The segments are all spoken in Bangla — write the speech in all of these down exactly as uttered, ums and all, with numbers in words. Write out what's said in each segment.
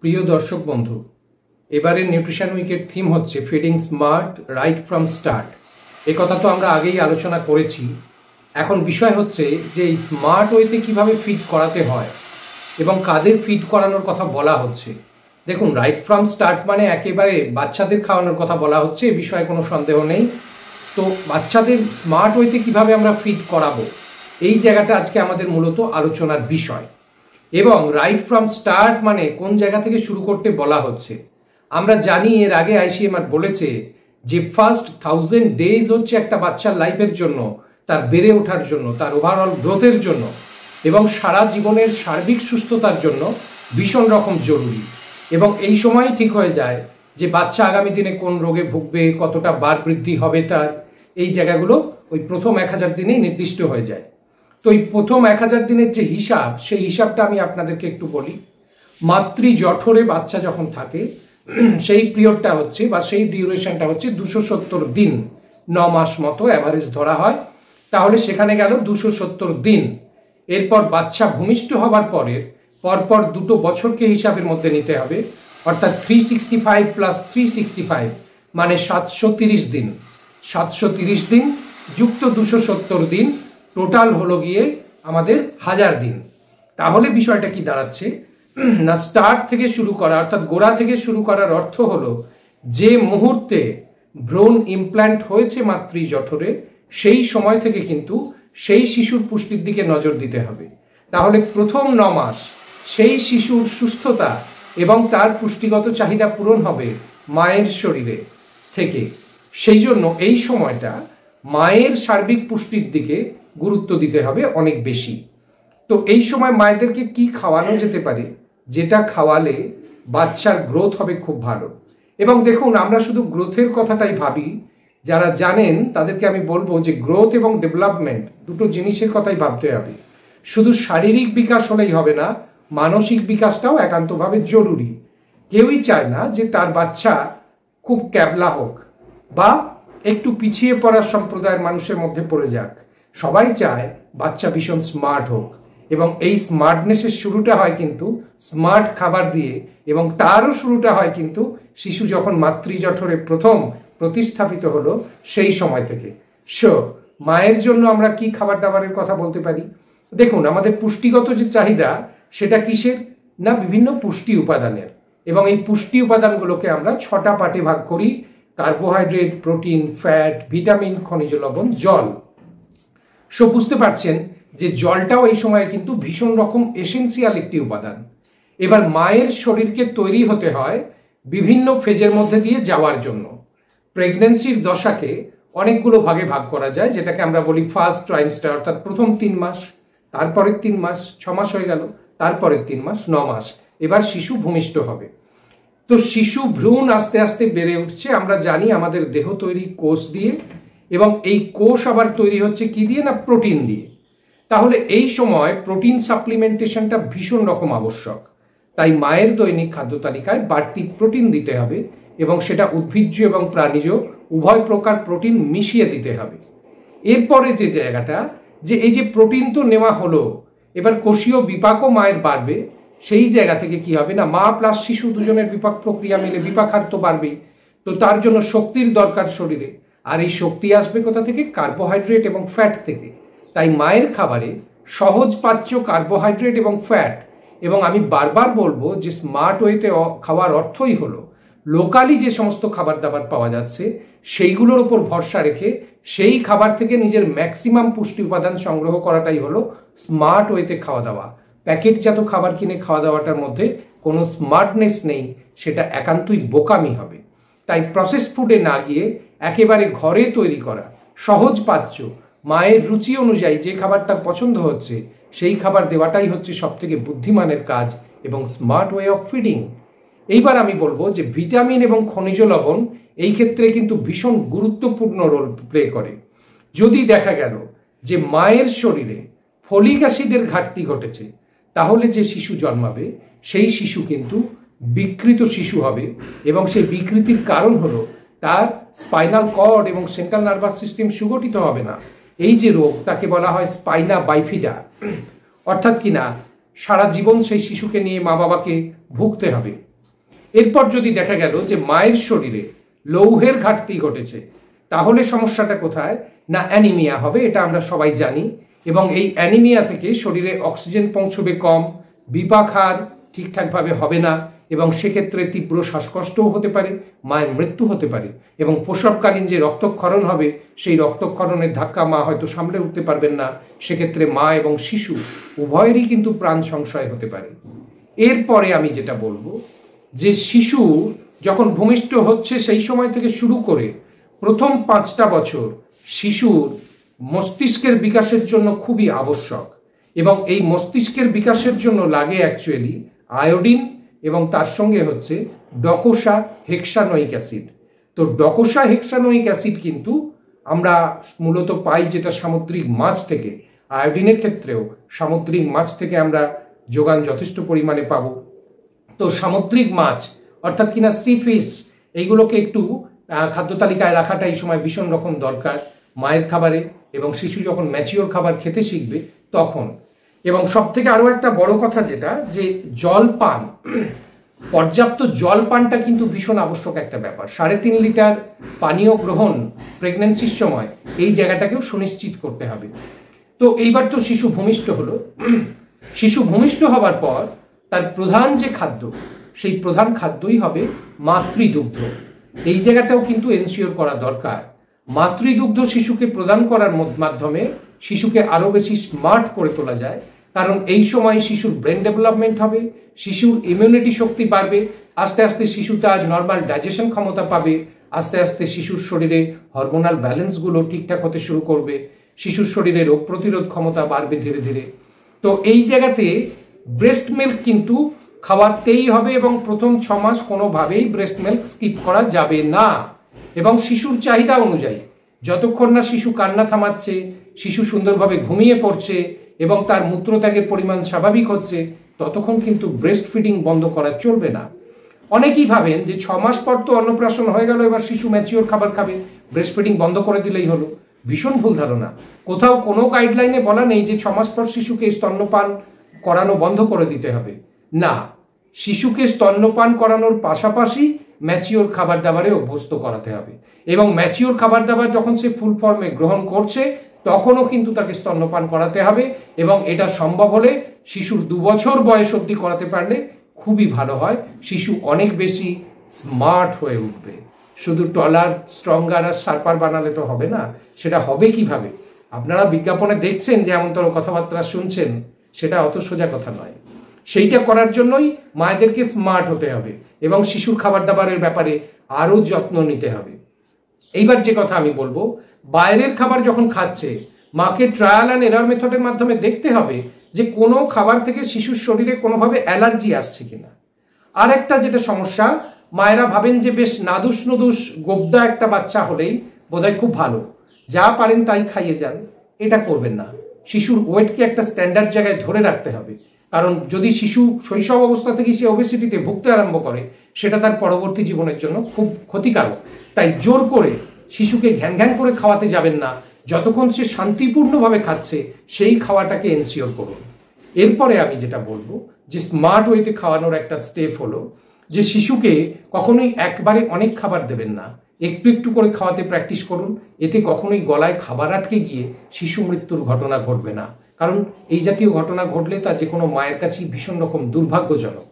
প্রিয় দর্শক বন্ধু, এবারের নিউট্রিশন উইকের থিম হচ্ছে feeding smart right from start. এ কথা তো আমরা আগেই আলোচনা করেছি। এখন বিষয় হচ্ছে যে এই স্মার্ট ওয়েতে কীভাবে ফিড করাতে হয় এবং কাদের ফিড করানোর কথা বলা হচ্ছে। দেখুন, রাইট ফ্রম স্টার্ট মানে একেবারে বাচ্চাদের খাওয়ানোর কথা বলা হচ্ছে, এ বিষয়ে কোনো সন্দেহ নেই। তো বাচ্চাদের স্মার্ট ওয়েতে কীভাবে আমরা ফিড করাবো, এই জায়গাটা আজকে আমাদের মূলত আলোচনার বিষয়। এবং রাইট ফ্রম স্টার্ট মানে কোন জায়গা থেকে শুরু করতে বলা হচ্ছে। আমরা জানি এর আগে আইসিএমআর বলেছে যে ফার্স্ট থাউজেন্ড ডেজ হচ্ছে একটা বাচ্চার লাইফের জন্য, তার বেড়ে ওঠার জন্য, তার ওভারঅল গ্রোথের জন্য এবং সারা জীবনের সার্বিক সুস্থতার জন্য ভীষণ রকম জরুরি। এবং এই সময় ঠিক হয়ে যায় যে বাচ্চা আগামী দিনে কোন রোগে ভুগবে, কতটা বার বৃদ্ধি হবে তার, এই জায়গাগুলো ওই প্রথম এক হাজার দিনেই নির্দিষ্ট হয়ে যায়। তো এই প্রথম এক হাজার দিনের যে হিসাব, সেই হিসাবটা আমি আপনাদেরকে একটু বলি। মাতৃ জঠরে বাচ্চা যখন থাকে সেই পিরিয়ডটা হচ্ছে বা সেই ডিউরেশনটা হচ্ছে দুশো সত্তর দিন, ন মাস মতো অ্যাভারেজ ধরা হয়। তাহলে সেখানে গেল দুশো সত্তর দিন। এরপর বাচ্চা ভূমিষ্ঠ হবার পরের পরপর দুটো বছরকে হিসাবের মধ্যে নিতে হবে, অর্থাৎ three sixty five plus three sixty five মানে সাতশো তিরিশ দিন। সাতশো তিরিশ দিন যুক্ত দুশো সত্তর দিন, টোটাল হলো গিয়ে আমাদের হাজার দিন। তাহলে বিষয়টা কি দাঁড়াচ্ছে না, স্টার্ট থেকে শুরু করা অর্থাৎ গোড়া থেকে শুরু করার অর্থ হলো যে মুহূর্তে ভ্রূণ ইমপ্ল্যান্ট হয়েছে মাতৃ জঠরে, সেই সময় থেকে কিন্তু সেই শিশুর পুষ্টির দিকে নজর দিতে হবে। তাহলে প্রথম ন মাস সেই শিশুর সুস্থতা এবং তার পুষ্টিগত চাহিদা পূরণ হবে মায়ের শরীরে থেকে। সেই জন্য এই সময়টা মায়ের সার্বিক পুষ্টির দিকে গুরুত্ব দিতে হবে অনেক বেশি। তো এই সময় মায়েদেরকে কি খাওয়ানো যেতে পারে, যেটা খাওয়ালে বাচ্চার গ্রোথ হবে খুব ভালো। এবং দেখুন, আমরা শুধু গ্রোথের কথাটাই ভাবি। যারা জানেন তাদেরকে আমি বলবো যে গ্রোথ এবং ডেভেলপমেন্ট দুটো জিনিসের কথাই ভাবতে হবে। শুধু শারীরিক বিকাশ হলেই হবে না, মানসিক বিকাশটাও একান্তভাবে জরুরি। কেউই চায় না যে তার বাচ্চা খুব ক্যাবলা হোক বা একটু পিছিয়ে পড়া সম্প্রদায়ের মানুষের মধ্যে পড়ে যাক। সবাই চায় বাচ্চা ভীষণ স্মার্ট হোক, এবং এই স্মার্টনেসের শুরুটা হয় কিন্তু স্মার্ট খাবার দিয়ে, এবং তারও শুরুটা হয় কিন্তু শিশু যখন মাতৃজঠরে প্রথম প্রতিস্থাপিত হলো সেই সময় থেকে। সো মায়ের জন্য আমরা কি খাবার দাবারের কথা বলতে পারি। দেখুন, আমাদের পুষ্টিগত যে চাহিদা সেটা কিসের না, বিভিন্ন পুষ্টি উপাদানের। এবং এই পুষ্টি উপাদানগুলোকে আমরা ছটা পার্টে ভাগ করি: কার্বোহাইড্রেট, প্রোটিন, ফ্যাট, ভিটামিন, খনিজ লবণ, জল। সব বুঝতে পারছেন যে জলটাও এই সময়ে কিন্তু ভীষণ রকম এসেন্সিয়াল একটি উপাদান। এবার মায়ের শরীরকে তৈরি হতে হয় বিভিন্ন ফেজের মধ্যে দিয়ে যাওয়ার জন্য। প্রেগনেন্সির দশাকে অনেকগুলো ভাগে ভাগ করা যায়, যেটাকে আমরা বলি ফার্স্ট ট্রাইমস্টার, অর্থাৎ প্রথম তিন মাস, তারপরের তিন মাস, ছ মাস হয়ে গেল, তারপরের তিন মাস, ন মাস। এবার শিশু ভূমিষ্ঠ হবে। তো শিশু ভ্রূণ আস্তে আস্তে বেড়ে উঠছে। আমরা জানি আমাদের দেহ তৈরি কোষ দিয়ে, এবং এই কোষ আবার তৈরি হচ্ছে কি দিয়ে না, প্রোটিন দিয়ে। তাহলে এই সময় প্রোটিন সাপ্লিমেন্টেশনটা ভীষণ রকম আবশ্যক। তাই মায়ের দৈনিক খাদ্য তালিকায় বাড়তি প্রোটিন দিতে হবে, এবং সেটা উদ্ভিজ্জ এবং প্রাণীজ উভয় প্রকার প্রোটিন মিশিয়ে দিতে হবে। এরপরে যে জায়গাটা, যে এই যে প্রোটিন তো নেওয়া হলো, এবার কোষীয় বিপাকও মায়ের বাড়বে। সেই জায়গা থেকে কি হবে না, মা প্লাস শিশু দুজনের বিপাক প্রক্রিয়া মিলে বিপাক হার তো বাড়বেই। তো তার জন্য শক্তির দরকার শরীরে, আর এই শক্তি আসবে কোথা থেকে? কার্বোহাইড্রেট এবং ফ্যাট থেকে। তাই মায়ের খাবারে সহজ পাচ্য কার্বোহাইড্রেট এবং ফ্যাট, এবং আমি বারবার বলবো যে স্মার্ট ওয়েতে খাওয়ার অর্থই হলো লোকালি যে সমস্ত খাবার দাবার পাওয়া যাচ্ছে সেইগুলোর ওপর ভরসা রেখে সেই খাবার থেকে নিজের ম্যাক্সিমাম পুষ্টি উপাদান সংগ্রহ করাটাই হলো স্মার্ট ওয়েতে খাওয়া দাওয়া। প্যাকেটজাত খাবার কিনে খাওয়া দাওয়াটার মধ্যে কোনো স্মার্টনেস নেই, সেটা একান্তই বোকামি হবে। তাই প্রসেস ফুডে না গিয়ে একেবারে ঘরে তৈরি করা সহজ পাচ্য মায়ের রুচি অনুযায়ী যে খাবারটা পছন্দ হচ্ছে সেই খাবার দেওয়াটাই হচ্ছে সব থেকে বুদ্ধিমানের কাজ এবং স্মার্ট ওয়ে অফ ফিডিং। এইবার আমি বলবো যে ভিটামিন এবং খনিজ লবণ এই ক্ষেত্রে কিন্তু ভীষণ গুরুত্বপূর্ণ রোল প্লে করে। যদি দেখা গেল যে মায়ের শরীরে ফলিক অ্যাসিডের ঘাটতি ঘটেছে, তাহলে যে শিশু জন্মাবে সেই শিশু কিন্তু বিকৃত শিশু হবে, এবং সেই বিকৃতির কারণ হলো তার স্পাইনাল কর্ড এবং সেন্ট্রাল নার্ভাস সিস্টেম সুগঠিত হবে না। এই যে রোগ, তাকে বলা হয় স্পাইনা বাইফিডা। অর্থাৎ কিনা সারা জীবন সেই শিশুকে নিয়ে মা বাবাকে ভুগতে হবে। এরপর যদি দেখা গেল যে মায়ের শরীরে লৌহের ঘাটতি ঘটেছে, তাহলে সমস্যাটা কোথায়? না অ্যানিমিয়া হবে, এটা আমরা সবাই জানি। এবং এই অ্যানিমিয়া থেকে শরীরে অক্সিজেন পৌঁছবে কম, বিপাক হার ঠিকঠাকভাবে হবে না, এবং সেক্ষেত্রে তীব্র শ্বাসকষ্টও হতে পারে, মায়ের মৃত্যু হতে পারে, এবং প্রসবকালীন যে রক্তক্ষরণ হবে সেই রক্তক্ষরণের ধাক্কা মা হয়তো সামলে উঠতে পারবেন না, সেক্ষেত্রে মা এবং শিশু উভয়েরই কিন্তু প্রাণ সংশয় হতে পারে। এরপরে আমি যেটা বলবো যে শিশু যখন ভূমিষ্ঠ হচ্ছে সেই সময় থেকে শুরু করে প্রথম পাঁচটা বছর শিশুর মস্তিষ্কের বিকাশের জন্য খুবই আবশ্যক, এবং এই মস্তিষ্কের বিকাশের জন্য লাগে অ্যাকচুয়ালি আয়োডিন এবং তার সঙ্গে হচ্ছে ডকোসা হেক্সানোয়িক অ্যাসিড। তো ডকোসা হেক্সানোয়িক অ্যাসিড কিন্তু আমরা মূলত পাই যেটা সামুদ্রিক মাছ থেকে। আয়োডিনের ক্ষেত্রেও সামুদ্রিক মাছ থেকে আমরা যোগান যথেষ্ট পরিমাণে পাব। তো সামুদ্রিক মাছ অর্থাৎ কিনা সি ফিশ, এইগুলোকে একটু খাদ্য তালিকায় রাখাটা এই সময় ভীষণ রকম দরকার মায়ের খাবারে, এবং শিশু যখন ম্যাচিওর খাবার খেতে শিখবে তখন। এবং সব থেকে আরও একটা বড় কথা যেটা, যে জল পান, পর্যাপ্ত জল পানটা কিন্তু ভীষণ আবশ্যক একটা ব্যাপার। সাড়ে তিন লিটার পানীয় গ্রহণ প্রেগনেন্সির সময় এই জায়গাটাকেও সুনিশ্চিত করতে হবে। তো এইবার তো শিশু ভূমিষ্ঠ হলো, শিশু ভূমিষ্ঠ হবার পর তার প্রধান যে খাদ্য, সেই প্রধান খাদ্যই হবে মাতৃদুগ্ধ। এই জায়গাটাও কিন্তু এনশিওর করা দরকার। মাতৃদুগ্ধ শিশুকে প্রদান করার মাধ্যমে শিশুকে আরও বেশি স্মার্ট করে তোলা যায়, কারণ এই সময় শিশুর ব্রেন ডেভেলপমেন্ট হবে, শিশুর ইমিউনিটি শক্তি বাড়বে, আস্তে আস্তে শিশু তার নর্মাল ডাইজেশন ক্ষমতা পাবে, আস্তে আস্তে শিশুর শরীরে হরমোনাল ব্যালেন্সগুলো ঠিকঠাক হতে শুরু করবে, শিশুর শরীরে রোগ প্রতিরোধ ক্ষমতা বাড়বে ধীরে ধীরে। তো এই জায়গাতে ব্রেস্ট মিল্ক কিন্তু খাওয়াতেই হবে, এবং প্রথম ছ মাস কোনোভাবেই ব্রেস্ট মিল্ক স্কিপ করা যাবে না। এবং শিশুর চাহিদা অনুযায়ী যতক্ষণ না শিশু কান্না থামাচ্ছে, শিশু সুন্দরভাবে ঘুমিয়ে পড়ছে এবং তার মূত্রত্যাগের পরিমাণ স্বাভাবিক হচ্ছে, ততক্ষণ কিন্তু ব্রেস্ট ফিডিং বন্ধ করা চলবে না। অনেকেই ভাবেন যে ছ মাস পর তো অন্নপ্রাশন হয়ে গেল, এবার শিশু ম্যাচিওর খাবার খাবে, ব্রেস্ট ফিডিং বন্ধ করে দিলেই হলো। ভীষণ ভুল ধারণা। কোথাও কোনো গাইডলাইনে বলা নেই যে ছ মাস পর শিশুকে স্তন্যপান করানো বন্ধ করে দিতে হবে। না, শিশুকে স্তন্যপান করানোর পাশাপাশি ম্যাচিওর খাবার দাবারে অভ্যস্ত করাতে হবে, এবং ম্যাচিওর খাবার দাবার যখন সে ফুল ফর্মে গ্রহণ করছে তখনও কিন্তু তাকে স্তন্যপান করাতে হবে, এবং এটা সম্ভব হলে শিশুর দু বছর বয়স অবধি করাতে পারলে খুবই ভালো হয়। শিশু অনেক বেশি স্মার্ট হয়ে উঠবে। শুধু টলার, স্ট্রঙ্গার আর শার্পার বানালে তো হবে না। সেটা হবে কিভাবে? আপনারা বিজ্ঞাপনে দেখছেন যে এমনতর কথাবার্তা শুনছেন, সেটা অত সোজা কথা নয়। সেইটা করার জন্যই মায়েদেরকে স্মার্ট হতে হবে এবং শিশুর খাবার দাবারের ব্যাপারে আরও যত্ন নিতে হবে। এইবার যে কথা আমি বলবো, বাইরের খাবার যখন খাচ্ছে মাকে ট্রায়াল অ্যান্ড এরর মেথডের মাধ্যমে দেখতে হবে যে কোনো খাবার থেকে শিশুর শরীরে কোনোভাবে অ্যালার্জি আসছে কিনা। আর একটা যেটা সমস্যা, মায়েরা ভাবেন যে বেশ নাদুস নদুস গোবদা একটা বাচ্চা হলেই বোধহয় খুব ভালো, যা পারেন তাই খাইয়ে যান। এটা করবেন না। শিশুর ওয়েটকে একটা স্ট্যান্ডার্ড জায়গায় ধরে রাখতে হবে, কারণ যদি শিশু শৈশব অবস্থা থেকে সে ওবেসিটিতে ভুগতে আরম্ভ করে, সেটা তার পরবর্তী জীবনের জন্য খুব ক্ষতিকারক। তাই জোর করে শিশুকে ঘ্যান ঘ্যান করে খাওয়াতে যাবেন না। যতক্ষণ সে শান্তিপূর্ণভাবে খাচ্ছে সেই খাওয়াটাকে এনশিওর করুন। এরপরে আমি যেটা বলবো যে স্মার্ট ওয়েতে খাওয়ানোর একটা স্টেপ হলো যে শিশুকে কখনোই একবারে অনেক খাবার দেবেন না, একটু একটু করে খাওয়াতে প্র্যাকটিস করুন। এতে কখনোই গলায় খাবার আটকে গিয়ে শিশু মৃত্যুর ঘটনা ঘটবে না, কারণ এই জাতীয় ঘটনা ঘটলে তা যে কোনো মায়ের কাছেই ভীষণ রকম দুর্ভাগ্যজনক।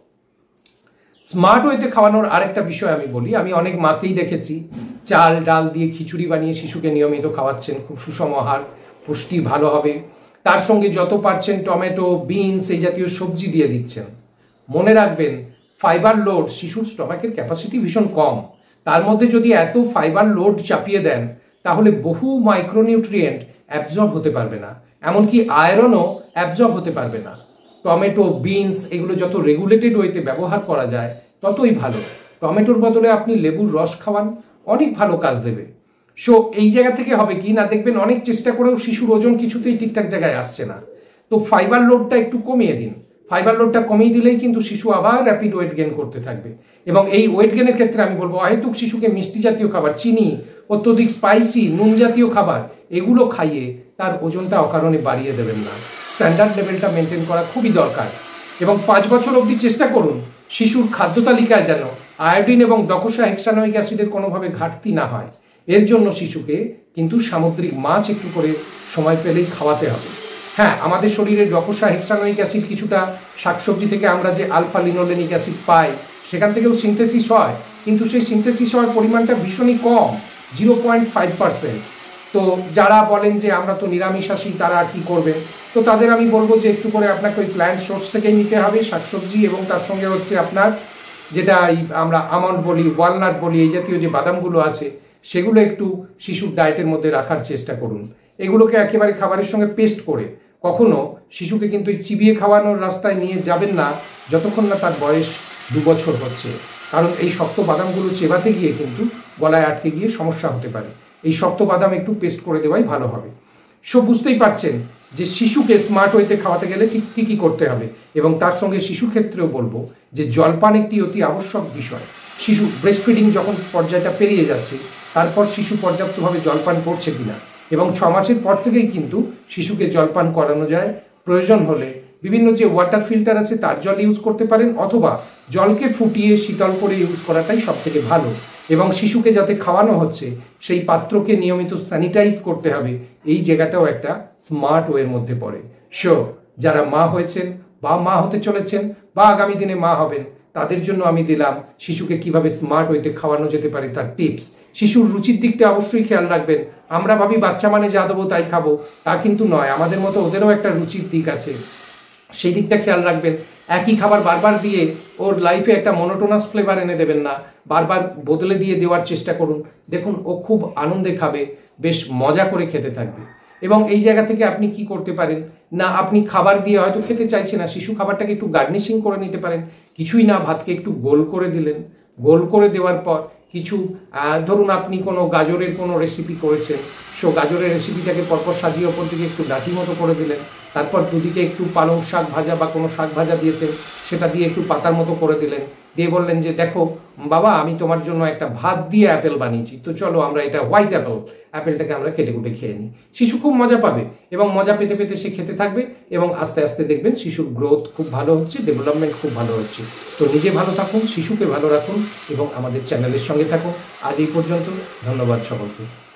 স্মার্ট ওয়েতে খাওয়ানোর আরেকটা বিষয় আমি বলি, আমি অনেক মাকেই দেখেছি চাল ডাল দিয়ে খিচুড়ি বানিয়ে শিশুকে নিয়মিত খাওয়াচ্ছেন, খুব সুষম আহার, পুষ্টি ভালো হবে, তার সঙ্গে যত পারছেন টমেটো, বিনস এই জাতীয় সবজি দিয়ে দিচ্ছেন। মনে রাখবেন ফাইবার লোড, শিশুর স্টমাকের ক্যাপাসিটি ভীষণ কম, তার মধ্যে যদি এত ফাইবার লোড চাপিয়ে দেন তাহলে বহু মাইক্রোনিউট্রিয়েন্ট অ্যাবজর্ব হতে পারবে না, এমনকি আয়রনও অ্যাবজর্ব হতে পারবে না। টমেটো, বিনস এগুলো যত রেগুলেটেড ওয়েতে ব্যবহার করা যায় ততই ভালো। টমেটোর বদলে আপনি লেবুর রস খাওয়ান, অনেক ভালো কাজ দেবে। সো এই জায়গা থেকে হবে কি না, দেখবেন অনেক চেষ্টা করেও শিশুর ওজন কিছুতেই ঠিকঠাক জায়গায় আসছে না। তো ফাইবার লোডটা একটু কমিয়ে দিন। ফাইবার লোডটা কমিয়ে দিলেই কিন্তু শিশু আবার র্যাপিড ওয়েট গেন করতে থাকবে। এবং এই ওয়েট গেনের ক্ষেত্রে আমি বলবো অহেতুক শিশুকে মিষ্টি জাতীয় খাবার, চিনি, অত্যধিক স্পাইসি, নুন জাতীয় খাবার এগুলো খাইয়ে তার ওজনটা অকারণে বাড়িয়ে দেবেন না। স্ট্যান্ডার্ড লেভেলটা মেনটেন করা খুবই দরকার। এবং পাঁচ বছর অবধি চেষ্টা করুন শিশুর খাদ্য তালিকায় যেন আয়োডিন এবং ডকোসা হেক্সানোয়িক অ্যাসিডের কোনোভাবে ঘাটতি না হয়, এর জন্য শিশুকে কিন্তু সামুদ্রিক মাছ একটু করে সময় পেলেই খাওয়াতে হবে। হ্যাঁ, আমাদের শরীরে ডকোসা হেক্সানোয়িক অ্যাসিড কিছুটা শাকসবজি থেকে আমরা যে আলফা লিনোলেনিক অ্যাসিড পাই সেখান থেকেও সিনথেসিস হয়, কিন্তু সেই সিনথেসিস হওয়ার পরিমাণটা ভীষণই কম, জিরো পয়েন্ট ফাইভ পার্সেন্ট। তো যারা বলেন যে আমরা তো নিরামিষাশী, তারা কি করবেন? তো তাদের আমি বলবো যে একটু করে আপনাকে ওই প্ল্যান্ট সোর্স থেকেই নিতে হবে শাকসবজি, এবং তার সঙ্গে হচ্ছে আপনার যেটা আমরা আমন্ড বলি, ওয়ালনাট বলি, এই জাতীয় যে বাদামগুলো আছে সেগুলো একটু শিশুর ডায়েটের মধ্যে রাখার চেষ্টা করুন। এগুলোকে একেবারে খাবারের সঙ্গে পেস্ট করে কখনো শিশুকে কিন্তু চিবিয়ে খাওয়ানোর রাস্তায় নিয়ে যাবেন না যতক্ষণ না তার বয়স দু বছর হচ্ছে, কারণ এই শক্ত বাদামগুলো চেবাতে গিয়ে কিন্তু গলায় আটকে গিয়ে সমস্যা হতে পারে। এই শক্ত বাদাম একটু পেস্ট করে দেওয়াই ভালো হবে। সো বুঝতেই পারছেন যে শিশুকে স্মার্ট ওয়েতে খাওয়াতে গেলে ঠিক কী কী করতে হবে, এবং তার সঙ্গে শিশুর ক্ষেত্রেও বলবো যে জলপান একটি অতি আবশ্যক বিষয়। শিশু ব্রেস্ট ফিডিং যখন পর্যায়টা পেরিয়ে যাচ্ছে, তারপর শিশু পর্যাপ্তভাবে জলপান করছে কিনা, এবং ছ মাসের পর থেকেই কিন্তু শিশুকে জলপান করানো যায়। প্রয়োজন হলে বিভিন্ন যে ওয়াটার ফিল্টার আছে তার জল ইউজ করতে পারেন, অথবা জলকে ফুটিয়ে শীতল করে ইউজ করাটাই সব থেকে ভালো। এবং শিশুকে যাতে খাওয়ানো হচ্ছে সেই পাত্রকে নিয়মিত স্যানিটাইজ করতে হবে, এই জায়গাটাও একটা স্মার্ট ওয়ের মধ্যে পড়ে। সো যারা মা হয়েছেন বা মা হতে চলেছেন বা আগামী দিনে মা হবেন, তাদের জন্য আমি দিলাম শিশুকে কিভাবে স্মার্ট ওয়েতে খাওয়ানো যেতে পারে তার টিপস। শিশুর রুচির দিকটা অবশ্যই খেয়াল রাখবেন। আমরা ভাবি বাচ্চা মানে যা দেবো তাই খাবো, তা কিন্তু নয়। আমাদের মতো ওদেরও একটা রুচির দিক আছে, সেই দিকটা খেয়াল রাখবেন। একই খাবার বারবার দিয়ে ওর লাইফে একটা মনোটোনাস ফ্লেভার এনে দেবেন না, বারবার বদলে দিয়ে দেওয়ার চেষ্টা করুন। দেখুন ও খুব আনন্দে খাবে, বেশ মজা করে খেতে থাকবে। এবং এই জায়গা থেকে আপনি কি করতে পারেন না, আপনি খাবার দিয়ে হয়তো খেতে চাইছে না, শিশু খাবারটাকে একটু গার্নিশিং করে নিতে পারেন। কিছুই না, ভাতকে একটু গোল করে দিলেন, গোল করে দেওয়ার পর কিছু ধরুন আপনি কোনো গাজরের কোনো রেসিপি করেছেন, সো গাজরের রেসিপিটাকে পরপর সাজিয়ে ওপর দিকে একটু ডাঁটি মতো করে দিলেন। তারপর দুদিকে একটু পালং শাক ভাজা বা কোনো শাক ভাজা দিয়েছেন, সেটা দিয়ে একটু পাতার মতো করে দিলেন, দিয়ে বললেন যে দেখো বাবা, আমি তোমার জন্য একটা ভাত দিয়ে অ্যাপেল বানিয়েছি, তো চলো আমরা এটা হোয়াইট অ্যাপেল, অ্যাপেলটাকে আমরা কেটে কুটে খেয়ে নিই। শিশু খুব মজা পাবে, এবং মজা পেতে পেতে সে খেতে থাকবে, এবং আস্তে আস্তে দেখবেন শিশুর গ্রোথ খুব ভালো হচ্ছে, ডেভেলপমেন্ট খুব ভালো হচ্ছে। তো নিজে ভালো থাকুন, শিশুকে ভালো রাখুন, এবং আমাদের চ্যানেলের সঙ্গে থাকুন। আজ এই পর্যন্ত, ধন্যবাদ সকলকে।